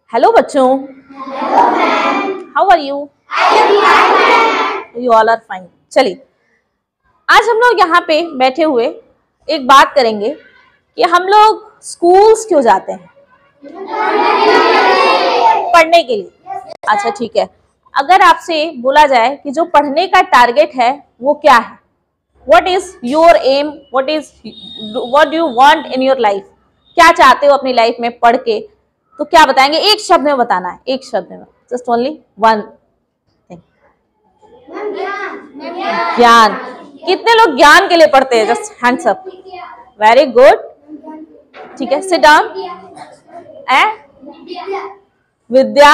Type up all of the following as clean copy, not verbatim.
Hello बच्चों, how are you? You all are fine. चलिए, आज हम लोग यहाँ पे बैठे हुए एक बात करेंगे कि हम लोग स्कूल्स क्यों जाते हैं? पढ़ने के लिए। अच्छा ठीक है, अगर आपसे बोला जाए कि जो पढ़ने का टारगेट है वो क्या है, what is your aim, what do you want in your life, क्या चाहते हो अपनी लाइफ में पढ़ के, तो क्या बताएंगे? एक शब्द में बताना है, एक शब्द में, जस्ट ओनली वन थिंग। ज्ञान। कितने लोग ज्ञान के लिए पढ़ते हैं? Just hands up. Very good, ठीक है, सिट डाउन। विद्या,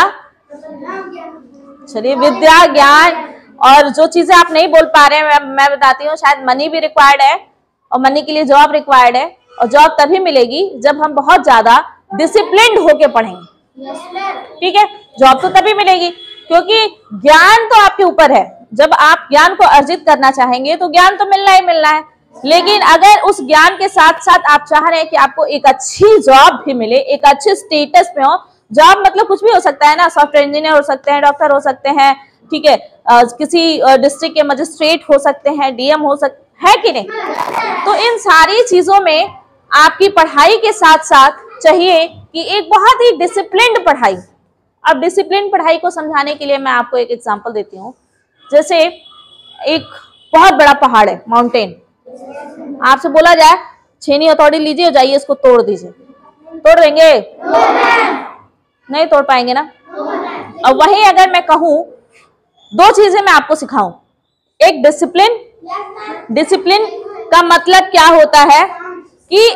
चलिए, विद्या, ज्ञान। और जो चीजें आप नहीं बोल पा रहे हैं मैं बताती हूँ, शायद मनी भी रिक्वायर्ड है, और मनी के लिए जॉब रिक्वायर्ड है, और जॉब तभी मिलेगी जब हम बहुत ज्यादा डिसिप्लिन्ड होके पढ़ेंगे। ठीक है, जॉब तो तभी मिलेगी, क्योंकि ज्ञान तो आपके ऊपर है। जब आप ज्ञान को अर्जित करना चाहेंगे तो ज्ञान तो मिलना ही मिलना है, लेकिन अगर उस ज्ञान के साथ साथ आप चाह रहे हैं कि आपको एक अच्छी जॉब भी मिले, एक अच्छे स्टेटस में हो, जॉब मतलब कुछ भी हो सकता है ना, सॉफ्टवेयर इंजीनियर हो सकते हैं, डॉक्टर हो सकते हैं, ठीक है, किसी डिस्ट्रिक्ट के मजिस्ट्रेट हो सकते हैं, डीएम हो सकते है कि नहीं? तो इन सारी चीजों में आपकी पढ़ाई के साथ साथ चाहिए कि एक बहुत ही डिसिप्लिन्ड पढ़ाई। अब डिसिप्लिन पढ़ाई को समझाने के लिए मैं आपको एक एग्जांपल देती हूँ। जैसे एक बहुत बड़ा पहाड़ है, माउंटेन, आपसे बोला जाए छेनी हथौड़ी लीजिए, जाइए इसको तोड़ दीजिए, तोड़ देंगे? नहीं तोड़ पाएंगे ना। अब वही अगर मैं कहूं, दो चीजें मैं आपको सिखाऊं, एक डिसिप्लिन। डिसिप्लिन का मतलब क्या होता है कि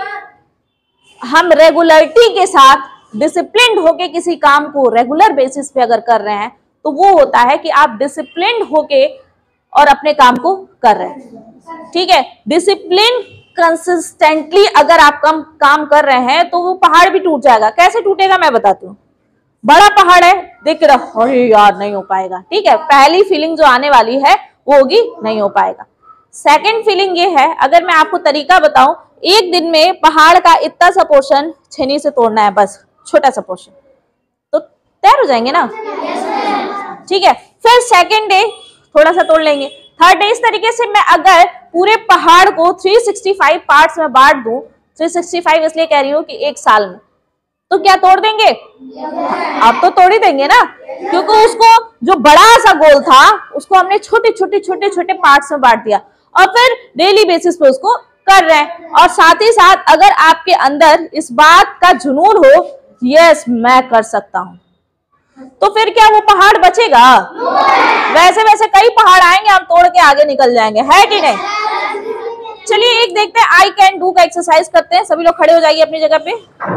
हम रेगुलरिटी के साथ डिसिप्लिन्ड होके किसी काम को रेगुलर बेसिस पे अगर कर रहे हैं तो वो होता है कि आप डिसिप्लिन्ड होके और अपने काम को कर रहे हैं। ठीक है, डिसिप्लिन कंसिस्टेंटली अगर आप काम कर रहे हैं तो वो पहाड़ भी टूट जाएगा। कैसे टूटेगा मैं बताती हूँ। बड़ा पहाड़ है, देख रहा, अरे यार नहीं हो पाएगा, ठीक है, पहली फीलिंग जो आने वाली है वो होगी नहीं हो पाएगा। सेकंड फीलिंग ये है, अगर मैं आपको तरीका बताऊं, एक दिन में पहाड़ का इतना सा पोर्शन छेनी से तोड़ना है, बस छोटा सा पोर्शन, तो तैयार हो जाएंगे ना। ठीक है, फिर सेकंड डे थोड़ा सा तोड़ लेंगे, थर्ड डे, इस तरीके से मैं अगर पूरे पहाड़ को 365 पार्ट्स में बांट दूं, 365 इसलिए कह रही हूं कि एक साल में, तो क्या तोड़ देंगे? आप तो तोड़ ही देंगे ना, क्योंकि उसको जो बड़ा सा गोल था उसको हमने छोटे छोटे छोटे छोटे पार्ट्स में बांट दिया, और फिर डेली बेसिस पे उसको कर रहे हैं। और साथ ही साथ अगर आपके अंदर इस बात का जुनून हो, यस मैं कर सकता हूं, तो फिर क्या वो पहाड़ बचेगा? वैसे वैसे कई पहाड़ आएंगे, हम तोड़ के आगे निकल जाएंगे, है कि नहीं? चलिए एक देखते हैं, आई कैन डू का एक्सरसाइज करते हैं। सभी लोग खड़े हो जाइए अपनी जगह पे,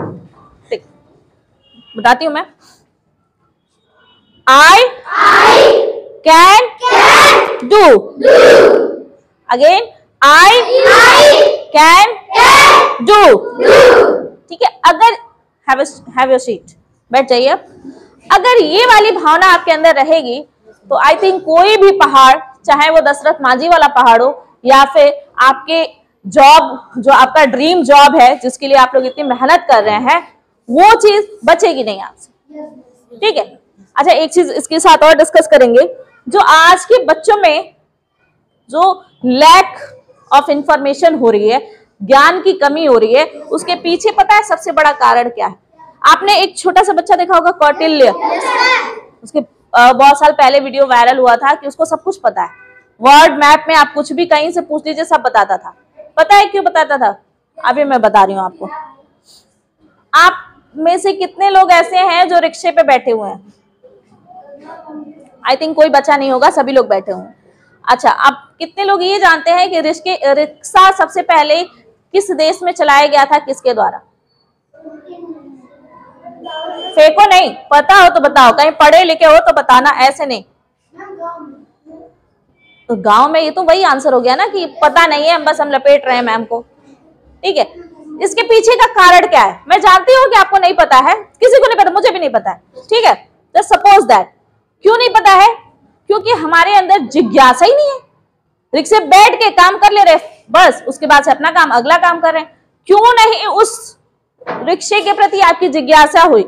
बताती हूं मैं। I can do, again I can do. ठीक है, अगर हैव योर सीट, बैठ जाइए। अगर ये वाली भावना आपके अंदर रहेगी तो आई थिंक कोई भी पहाड़, चाहे वो दशरथ मांझी वाला पहाड़ हो या फिर आपके जॉब, जो आपका ड्रीम जॉब है जिसके लिए आप लोग इतनी मेहनत कर रहे हैं, वो चीज बचेगी नहीं आपसे। ठीक है, अच्छा एक चीज इसके साथ और डिस्कस करेंगे, जो आज के बच्चों में जो लैक ऑफ इंफॉर्मेशन हो रही है, ज्ञान की कमी हो रही है, उसके पीछे पता है सबसे बड़ा कारण क्या है? आपने एक छोटा सा बच्चा देखा होगा, कौटिल्य, उसके बहुत साल पहले वीडियो वायरल हुआ था कि उसको सब कुछ पता है, वर्ड मैप में आप कुछ भी कहीं से पूछ लीजिए सब बताता था। पता है क्यों बताता था? अभी मैं बता रही हूँ आपको। आप में से कितने लोग ऐसे हैं जो रिक्शे पे बैठे हुए हैं? आई थिंक कोई बच्चा नहीं होगा, सभी लोग बैठे हुए हैं। अच्छा, आप कितने लोग ये जानते हैं कि रिक्शा सबसे पहले किस देश में चलाया गया था, किसके द्वारा? फेंको नहीं, पता हो तो बताओ, कहीं पढ़े लिखे हो तो बताना, ऐसे नहीं। तो गांव में, ये तो वही आंसर हो गया ना कि पता नहीं है, हम लपेट रहे हैं मैम को। ठीक है, इसके पीछे का कारण क्या है? मैं जानती हूँ कि आपको नहीं पता है, किसी को नहीं पता, मुझे भी नहीं पता है। ठीक है, जस्ट सपोज दैट। क्यों नहीं पता है? क्योंकि हमारे अंदर जिज्ञासा ही नहीं है। रिक्शे बैठ के काम कर ले रहे, बस उसके बाद से अपना काम, अगला काम कर रहे हैं। क्यों नहीं उस रिक्शे के प्रति आपकी जिज्ञासा हुई?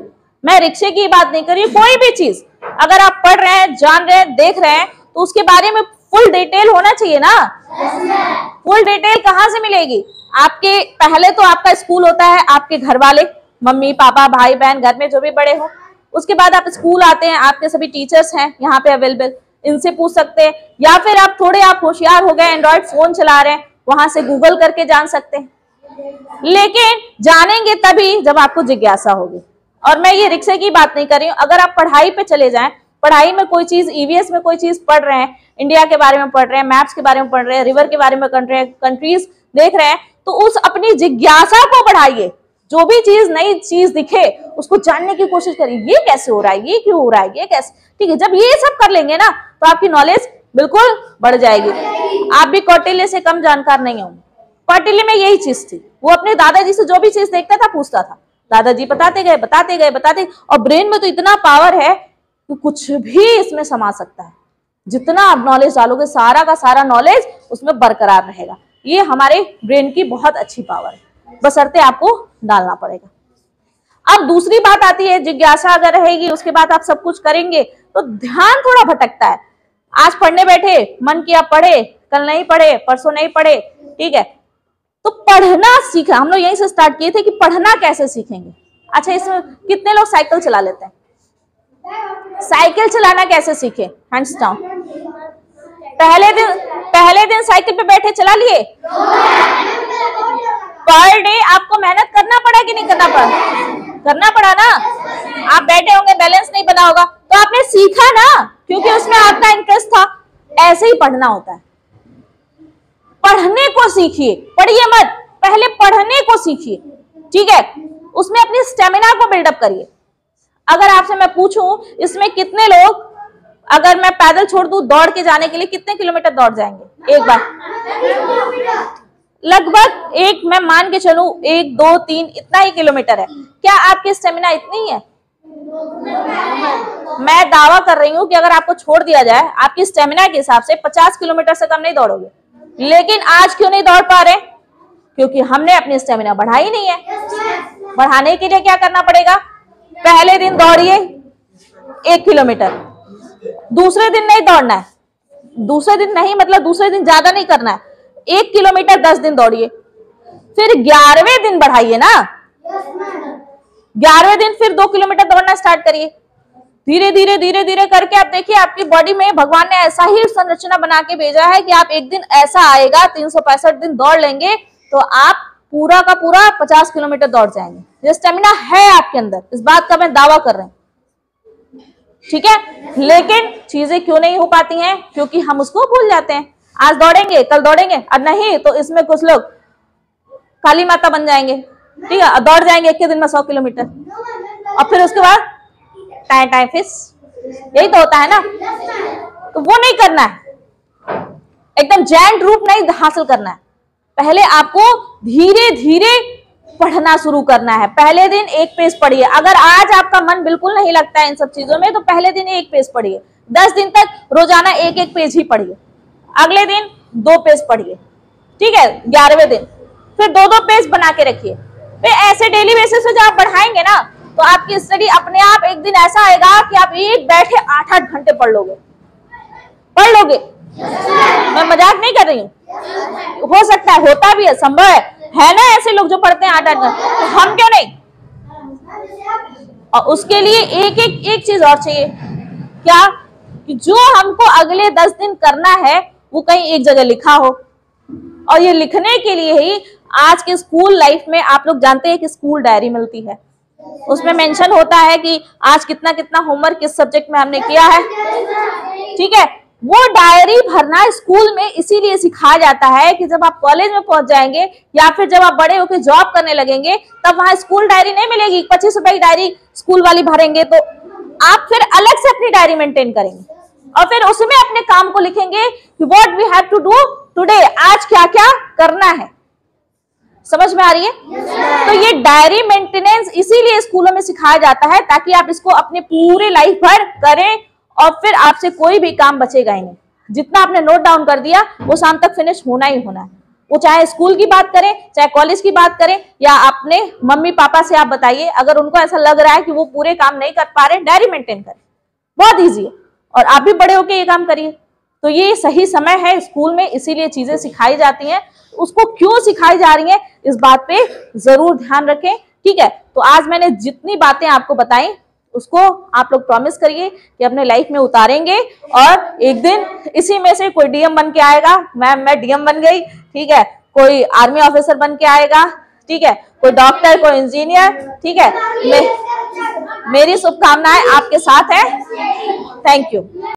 मैं रिक्शे की बात नहीं कर रही, कोई भी चीज अगर आप पढ़ रहे हैं, जान रहे हैं, देख रहे हैं, तो उसके बारे में फुल डिटेल होना चाहिए ना। फुल डिटेल कहाँ से मिलेगी? आपके पहले तो आपका स्कूल होता है, आपके घर वाले, मम्मी पापा भाई बहन, घर में जो भी बड़े हो। उसके बाद आप स्कूल आते हैं, आपके सभी टीचर्स हैं यहाँ पे अवेलेबल, इनसे पूछ सकते हैं। या फिर आप थोड़े आप होशियार हो गए, एंड्रॉइड फोन चला रहे हैं, वहां से गूगल करके जान सकते हैं। लेकिन जानेंगे तभी जब आपको जिज्ञासा होगी। और मैं ये रिक्शे की बात नहीं कर रही हूँ, अगर आप पढ़ाई पे चले जाएं, पढ़ाई में कोई चीज, ईवीएस में कोई चीज पढ़ रहे हैं, इंडिया के बारे में पढ़ रहे हैं, मैप्स के बारे में पढ़ रहे हैं, रिवर के बारे में पढ़ रहे हैं, कंट्रीज देख रहे हैं, तो उस अपनी जिज्ञासा को बढ़ाइए। जो भी चीज, नई चीज दिखे उसको जानने की कोशिश करिए, ये कैसे हो रहा है, ये क्यों हो रहा है, ये कैसे, ठीक है। जब ये सब कर लेंगे ना तो आपकी नॉलेज बिल्कुल बढ़ जाएगी। आप भी कौटिल्य से कम जानकार नहीं होंगे। कौटिल्य में यही चीज थी, वो अपने दादाजी से जो भी चीज देखता था पूछता था, दादाजी बताते गए बताते गए बताते। और ब्रेन में तो इतना पावर है कि कुछ भी इसमें समा सकता है। जितना आप नॉलेज डालोगे, सारा का सारा नॉलेज उसमें बरकरार रहेगा। ये हमारे ब्रेन की बहुत अच्छी पावर है, बशर्ते आपको डालना पड़ेगा। अब दूसरी बात आती है, जिज्ञासा अगर रहेगी उसके बाद आप सब कुछ करेंगे तो ध्यान थोड़ा भटकता है। आज पढ़ने बैठे, मन किया पढ़े, कल नहीं पढ़े, परसों नहीं पढ़े, ठीक है। तो पढ़ना सीखा, हम लोग यहीं से स्टार्ट किए थे कि पढ़ना कैसे सीखेंगे। अच्छा, इसमें कितने लोग साइकिल चला लेते हैं? साइकिल चलाना कैसे सीखे? Hands down. पहले दिन साइकिल पे बैठे चला लिए? पर डे आपको मेहनत करना पड़ा कि नहीं करना पड़ा? करना पड़ा ना। आप बैठे होंगे, बैलेंस नहीं बना होगा, तो आपने सीखा ना, क्योंकि उसमें आपका इंटरेस्ट था। ऐसे ही पढ़ना होता है। पढ़ने को सीखिए, पढ़िए मत, पहले पढ़ने को सीखिए, ठीक है। उसमें अपनी स्टेमिना को बिल्डअप करिए। अगर आपसे मैं पूछूं, इसमें कितने लोग, अगर मैं पैदल छोड़ दूं दौड़ के जाने के लिए, कितने किलोमीटर दौड़ जाएंगे एक बार? लगभग एक, मैं मान के चलूं 1, 2, 3 इतना ही किलोमीटर है। क्या आपकी स्टेमिना इतनी है? मैं दावा कर रही हूं कि अगर आपको छोड़ दिया जाए, आपकी स्टेमिना के हिसाब से 50 किलोमीटर से कम नहीं दौड़ोगे। लेकिन आज क्यों नहीं दौड़ पा रहे? क्योंकि हमने अपनी स्टेमिना बढ़ाई नहीं है। बढ़ाने के लिए क्या करना पड़ेगा? पहले दिन दौड़िए 1 किलोमीटर, दूसरे दिन नहीं दौड़ना है, दूसरे दिन नहीं मतलब दूसरे दिन ज्यादा नहीं करना है, 1 किलोमीटर 10 दिन दौड़िए। फिर 11वें दिन बढ़ाइए ना, 11वें दिन फिर 2 किलोमीटर दौड़ना स्टार्ट करिए। धीरे धीरे धीरे धीरे करके आप देखिए, आपकी बॉडी में भगवान ने ऐसा ही संरचना बना के भेजा है कि आप एक दिन ऐसा आएगा, 365 दिन दौड़ लेंगे तो आप पूरा का पूरा 50 किलोमीटर दौड़ जाएंगे। ये स्टेमिना है आपके अंदर, इस बात का मैं दावा कर रही हूं, ठीक है। लेकिन चीजें क्यों नहीं हो पाती हैं? क्योंकि हम उसको भूल जाते हैं। आज दौड़ेंगे, कल दौड़ेंगे, और नहीं तो इसमें कुछ लोग काली माता बन जाएंगे, ठीक है, दौड़ जाएंगे एक के दिन में 100 किलोमीटर, और फिर उसके बाद टाइम फिश, यही तो होता है ना। तो वो नहीं करना है, एकदम जैंट रूप नहीं हासिल करना है। पहले आपको धीरे धीरे पढ़ना शुरू करना है। पहले दिन 1 पेज पढ़िए। अगर आज आपका मन बिल्कुल नहीं लगता है इन सब चीजों में, तो पहले दिन 1 पेज पढ़िए। 10 दिन तक रोजाना 1 पेज ही पढ़िए। अगले दिन 2 पेज पढ़िए, ठीक है। 11वें दिन फिर 2 पेज बना के रखिए। फिर ऐसे डेली बेसिस पे जब आप बढ़ाएंगे ना, तो आपकी स्टडी अपने आप एक दिन ऐसा आएगा कि आप एक बैठे 8-8 घंटे पढ़ लोगे। मैं मजाक नहीं कर रही हूँ, हो सकता है, होता भी है, संभव है ना ऐसे लोग जो पढ़ते हैं 8-8 घंटे, तो हम क्यों नहीं? और उसके लिए एक चीज और चाहिए, क्या? कि जो हमको अगले 10 दिन करना है वो कहीं एक जगह लिखा हो। और ये लिखने के लिए ही आज के स्कूल लाइफ में आप लोग जानते हैं कि स्कूल डायरी मिलती है, उसमें मेंशन होता है कि आज कितना कितना होमवर्क किस सब्जेक्ट में हमने किया है, ठीक है। वो डायरी भरना स्कूल में इसीलिए सिखाया जाता है कि जब आप कॉलेज में पहुंच जाएंगे या फिर जब आप बड़े होकर जॉब करने लगेंगे, तब वहां स्कूल डायरी नहीं मिलेगी। 25 रुपए की डायरी स्कूल वाली भरेंगे तो आप फिर अलग से अपनी डायरी मेंटेन करेंगे और फिर उसमें अपने काम को लिखेंगे कि what we have to do today, आज क्या क्या करना है। समझ में आ रही है? तो ये डायरी मेंटेनेंस इसीलिए स्कूलों में सिखाया जाता है ताकि आप इसको अपने पूरे लाइफ भर करें और फिर आपसे कोई भी काम बचेगा ही नहीं। जितना आपने नोट डाउन कर दिया वो शाम तक फिनिश होना ही होना है, वो चाहे स्कूल की बात करें, चाहे कॉलेज की बात करें, या अपने मम्मी पापा से आप बताइए, अगर उनको ऐसा लग रहा है कि वो पूरे काम नहीं कर पा रहे, डायरी मेंटेन करें, बहुत ईजी है, और आप भी बड़े होके ये काम करिए। तो ये सही समय है स्कूल में, इसीलिए चीजें सिखाई जाती हैं। उसको क्यों सिखाई जा रही है, इस बात पे जरूर ध्यान रखें, ठीक है। तो आज मैंने जितनी बातें आपको बताई, उसको आप लोग प्रॉमिस करिए कि अपने लाइफ में उतारेंगे, और एक दिन इसी में से कोई डीएम बन के आएगा। मैं डीएम बन गई, ठीक है, कोई आर्मी ऑफिसर बन के आएगा, ठीक है, कोई डॉक्टर, कोई इंजीनियर, ठीक है। मेरी शुभकामनाएं आपके साथ है। Thank you.